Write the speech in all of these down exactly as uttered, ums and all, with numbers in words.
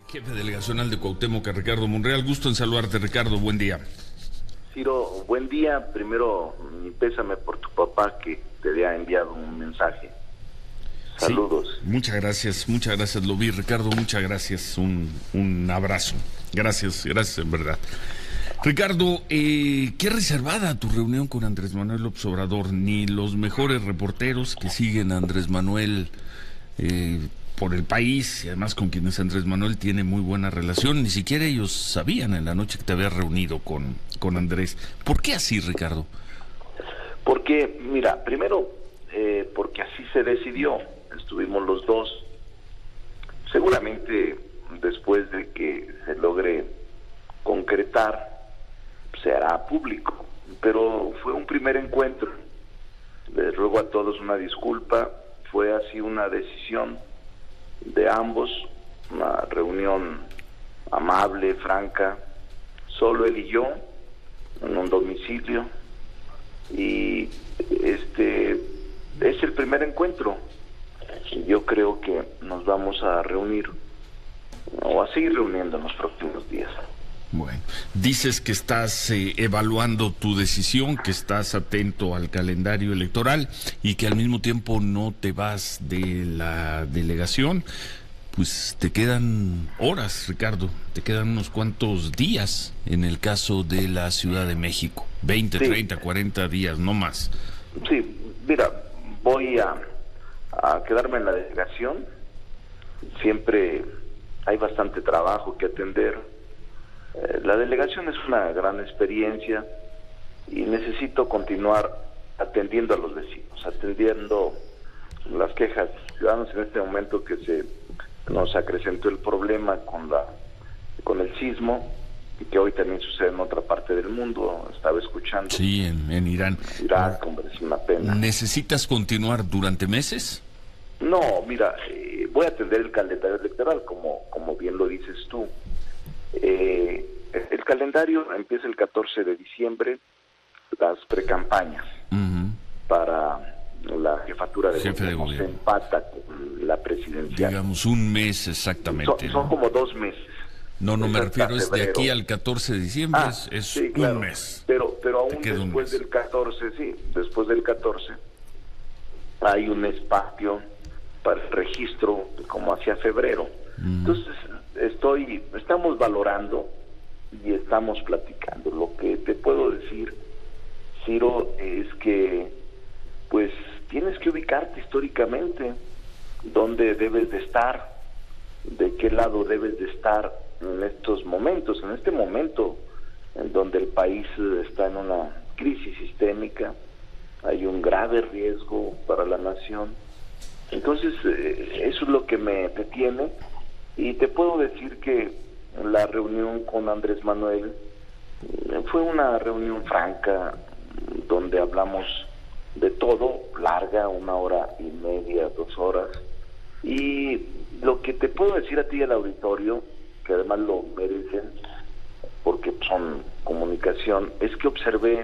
Jefe delegacional de Cuauhtémoc, Ricardo Monreal, gusto en saludarte, Ricardo, buen día. Ciro, buen día. Primero, mi pésame por tu papá que te había enviado un mensaje. Saludos. Sí, muchas gracias, muchas gracias, lo vi, Ricardo, muchas gracias, un, un abrazo. Gracias, gracias, en verdad. Ricardo, eh, qué reservada tu reunión con Andrés Manuel López Obrador. Ni los mejores reporteros que siguen a Andrés Manuel eh, por el país, y además con quienes Andrés Manuel tiene muy buena relación, ni siquiera ellos sabían en la noche que te habías reunido con, con Andrés. ¿Por qué así, Ricardo? Porque, mira, primero, eh, porque así se decidió. Estuvimos los dos. Seguramente después de que se logre concretar, se hará público. Pero fue un primer encuentro. Les ruego a todos una disculpa. Fue así una decisión de ambos, una reunión amable, franca, solo él y yo, en un domicilio, y este es el primer encuentro. Yo creo que nos vamos a reunir o a seguir reuniendo en los próximos días. Bueno, dices que estás eh, evaluando tu decisión, que estás atento al calendario electoral y que al mismo tiempo no te vas de la delegación. Pues te quedan horas, Ricardo, te quedan unos cuantos días en el caso de la Ciudad de México. veinte, sí. treinta, cuarenta días, no más. Sí, mira, voy a, a quedarme en la delegación. Siempre hay bastante trabajo que atender. La delegación es una gran experiencia y necesito continuar atendiendo a los vecinos, atendiendo las quejas de los ciudadanos en este momento que se nos acrecentó el problema con la con el sismo, y que hoy también sucede en otra parte del mundo. Estaba escuchando. Sí, en, en Irán. Irak, hombre, es una pena. ¿Necesitas continuar durante meses? No, mira, eh, voy a atender el calendario electoral, como, como bien lo dices tú. Eh, el calendario empieza el catorce de diciembre, las precampañas uh-huh. para la jefatura de Jefe gobierno, de gobierno se empata con la presidencial. Digamos un mes exactamente. Son, son ¿no? como dos meses. No, no es me refiero, es de febrero. aquí al catorce de diciembre, ah, es, es sí, un claro. mes. Pero, pero aún después del catorce, sí, después del catorce, hay un espacio para el registro como hacia febrero. Mm. Entonces, estoy, estamos valorando y estamos platicando. Lo que te puedo decir, Ciro, es que pues tienes que ubicarte históricamente dónde debes de estar, de qué lado debes de estar en estos momentos, en este momento en donde el país está en una crisis sistémica, hay un grave riesgo para la nación. Entonces, eh, eso es lo que me detiene, y te puedo decir que la reunión con Andrés Manuel eh, fue una reunión franca, donde hablamos de todo, larga, una hora y media, dos horas, y lo que te puedo decir a ti y al auditorio, que además lo merecen, porque son comunicación, es que observé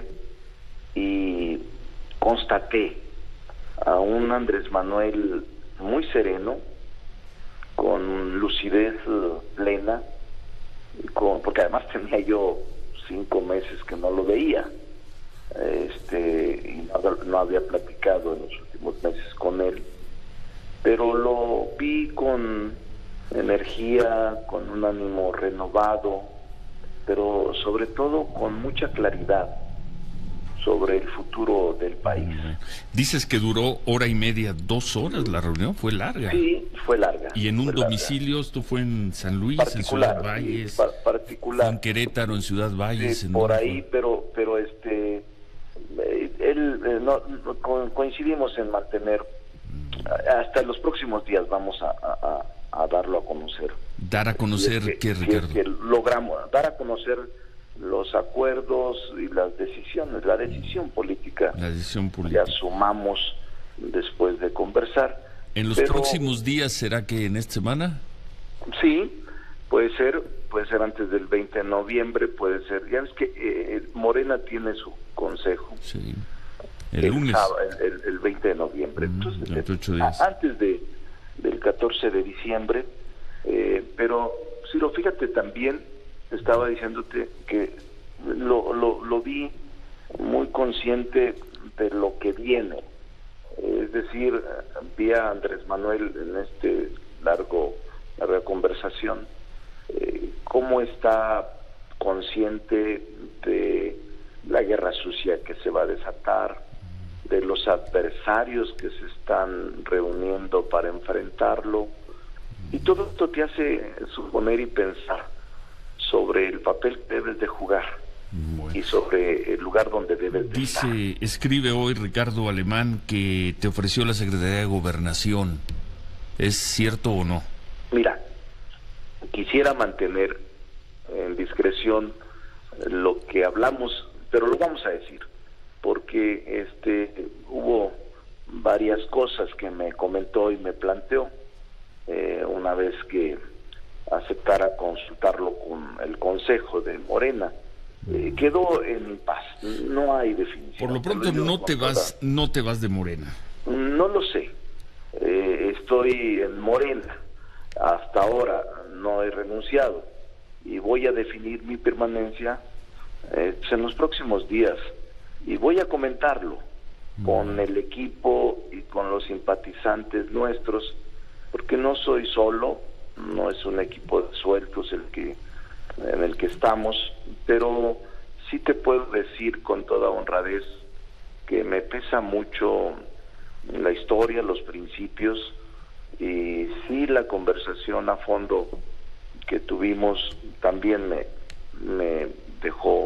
y constaté a un Andrés Manuel muy sereno, con lucidez plena, con, porque además tenía yo cinco meses que no lo veía, este y no, no había platicado en los últimos meses con él, pero lo vi con energía, con un ánimo renovado, pero sobre todo con mucha claridad sobre el futuro del país. Dices que duró hora y media, dos horas la reunión, fue larga. Sí, fue larga. ¿Y en un domicilio? Larga. ¿Esto fue en San Luis, particular, en Ciudad Valles? Sí, par particular. ¿En Querétaro, en Ciudad Valles? Sí, en por ahí, fue? pero pero este, eh, él, eh, no, no, coincidimos en mantener, mm. hasta los próximos días vamos a, a, a darlo a conocer. ¿Dar a conocer si es que, qué, Ricardo? Si es que logramos dar a conocer los acuerdos y las decisiones, la decisión política, la decisión política que asumamos después de conversar. ¿En los Pero, próximos días será que en esta semana? Sí, puede ser, puede ser antes del veinte de noviembre, puede ser. Ya ves que eh, Morena tiene su consejo. Sí. El, el lunes. El, el, el veinte de noviembre. Mm, Entonces, días. A, antes de del catorce de diciembre, eh, pero Ciro, fíjate, también estaba diciéndote que lo, lo, lo vi muy consciente de lo que viene. Es decir, vi a Andrés Manuel en este largo larga conversación, eh, cómo está consciente de la guerra sucia que se va a desatar, de los adversarios que se están reuniendo para enfrentarlo, y todo esto te hace suponer y pensar sobre el papel que debes de jugar. Bueno. Y sobre el lugar donde debes de Dice, estar. Escribe hoy Ricardo Alemán que te ofreció la Secretaría de Gobernación. ¿Es cierto o no? Mira, quisiera mantener en discreción lo que hablamos, pero lo vamos a decir, porque este hubo varias cosas que me comentó y me planteó eh, una vez que aceptara consultarlo con el Consejo de Morena. Eh, quedó en paz, no hay definición. Por lo pronto no te vas, no te vas de Morena. No lo sé, eh, estoy en Morena, hasta ahora no he renunciado y voy a definir mi permanencia eh, pues en los próximos días, y voy a comentarlo mm. con el equipo y con los simpatizantes nuestros, porque no soy solo, no es un equipo de sueltos el que en el que estamos, pero sí te puedo decir con toda honradez que me pesa mucho la historia, los principios, y sí la conversación a fondo que tuvimos también me, me dejó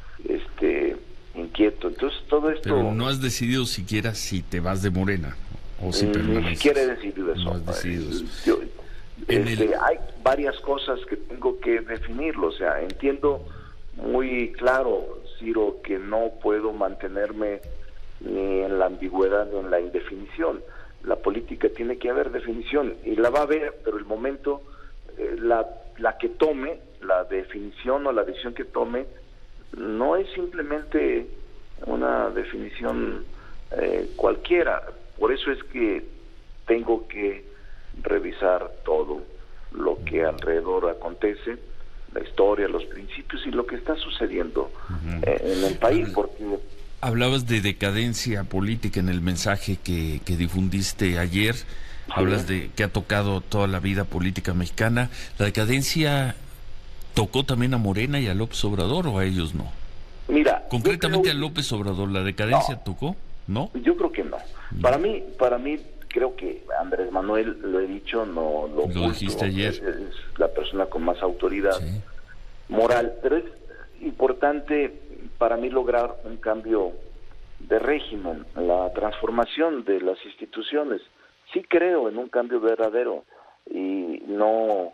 este inquieto. Entonces todo esto... Pero no has decidido siquiera si te vas de Morena o si permaneces. Ni siquiera he decidido eso. No has decidido eso. Yo, Este, el... hay varias cosas que tengo que definirlo, o sea, entiendo muy claro, Ciro, que no puedo mantenerme ni en la ambigüedad ni en la indefinición. La política tiene que haber definición, y la va a haber, pero el momento, eh, la, la que tome, la definición o la decisión que tome, no es simplemente una definición eh, cualquiera. Por eso es que tengo que revisar todo lo que alrededor acontece, la historia, los principios y lo que está sucediendo uh-huh. en el país, porque... Hablabas de decadencia política en el mensaje que, que difundiste ayer, sí. Hablas de que ha tocado toda la vida política mexicana. ¿La decadencia tocó también a Morena y a López Obrador, o a ellos no? Mira, concretamente creo... a López Obrador, ¿la decadencia no, tocó? ¿No? Yo creo que no. no. Para mí, para mí creo que Andrés Manuel, lo he dicho, no lo, lo dijiste ayer. Es, es la persona con más autoridad sí. moral, pero es importante para mí lograr un cambio de régimen, la transformación de las instituciones. Sí creo en un cambio verdadero y no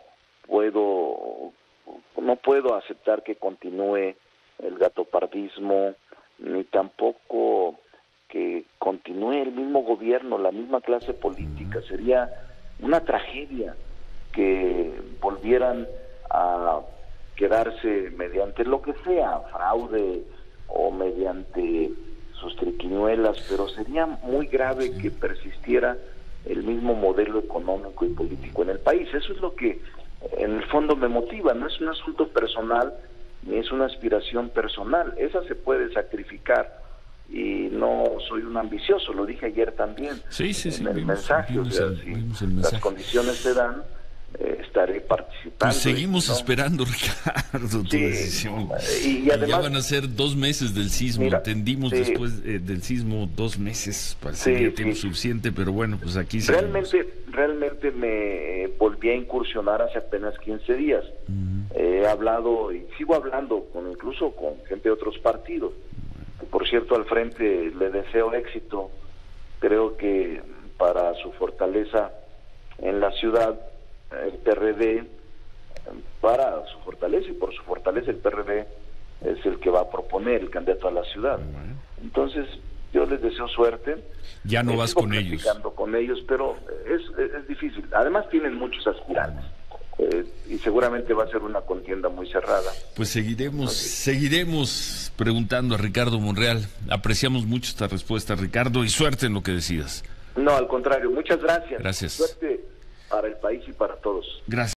puedo no puedo aceptar que continúe el gatopardismo, ni tampoco que continúe el mismo gobierno, la misma clase política. Sería una tragedia que volvieran a quedarse mediante lo que sea, fraude o mediante sus triquiñuelas, pero sería muy grave que persistiera el mismo modelo económico y político en el país. Eso es lo que en el fondo me motiva, no es un asunto personal, ni es una aspiración personal, esa se puede sacrificar, y no soy un ambicioso, lo dije ayer también sí, sí, en sí, el vimos, mensaje, vimos o sea, el, si el mensaje. Las condiciones se dan, eh, estaré participando. Pues seguimos y, ¿no? esperando, Ricardo, tu sí, decisión. Y, y además, ya van a ser dos meses del sismo, mira, entendimos sí, después eh, del sismo dos meses, parece sí, que tiempo sí. suficiente, pero bueno, pues aquí realmente, seguimos. Realmente me volví a incursionar hace apenas quince días. Uh-huh. He hablado y sigo hablando con incluso con gente de otros partidos. Uh-huh. Por cierto, al frente le deseo éxito. Creo que para su fortaleza en la ciudad, el P R D, para su fortaleza y por su fortaleza el P R D es el que va a proponer el candidato a la ciudad. Uh-huh. Entonces, yo les deseo suerte. Ya no eh, vas con ellos. con ellos, pero es, es, es difícil. Además tienen muchos aspirantes eh, y seguramente va a ser una contienda muy cerrada. Pues seguiremos, okay. seguiremos preguntando a Ricardo Monreal. Apreciamos mucho esta respuesta, Ricardo, y suerte en lo que decidas. No, al contrario, muchas gracias. Gracias. Suerte para el país y para todos. Gracias.